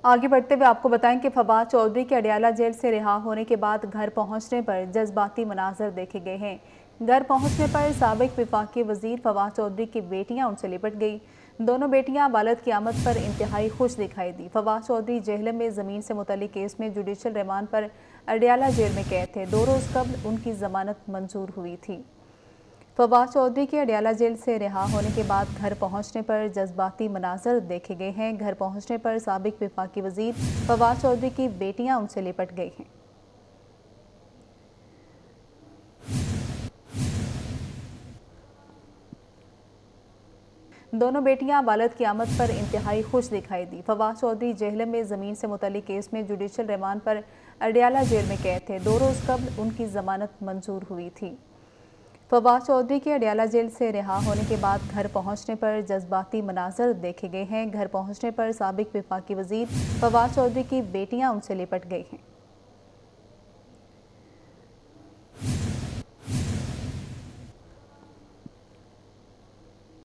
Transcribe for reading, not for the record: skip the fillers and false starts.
आगे बढ़ते हुए आपको बताएं कि फवाद चौधरी के अडयाला जेल से रिहा होने के बाद घर पहुंचने पर जज्बाती मनाजर देखे गए हैं। घर पहुंचने पर साबिक विफाकी वजीर फवाद चौधरी की बेटियां उनसे लिपट गई। दोनों बेटियां वालिद की आमद पर इंतहाई खुश दिखाई दी। फवाद चौधरी जेहलम में ज़मीन से मुतल्लिक केस में जुडिशल रिमांड पर अडयाला जेल में कैद थे। 2 रोज़ कबल उनकी जमानत मंजूर हुई थी। फवाद चौधरी के अडयाला जेल से रिहा होने के बाद घर पहुंचने पर जज्बाती मनाजर देखे गए हैं। घर पहुंचने पर साबिक विफाकी वजीर फवाद चौधरी की बेटियां उनसे लिपट गई हैं। दोनों बेटियां वालिद की आमद पर इंतहाई खुश दिखाई दी। फवाद चौधरी जेहलम में ज़मीन से मुतल्लिक केस में जुडिशल रिमांड पर अडयाला जेल में कैद थे। 2 रोज़ कबल उनकी जमानत मंजूर हुई थी। फवाद चौधरी के अडयाला जेल से रिहा होने के बाद घर पहुंचने पर जज्बाती मनाजर देखे गए हैं। घर पहुंचने पर साबिक विफाकी वजीर फवाद चौधरी की बेटियां उनसे लिपट गई हैं।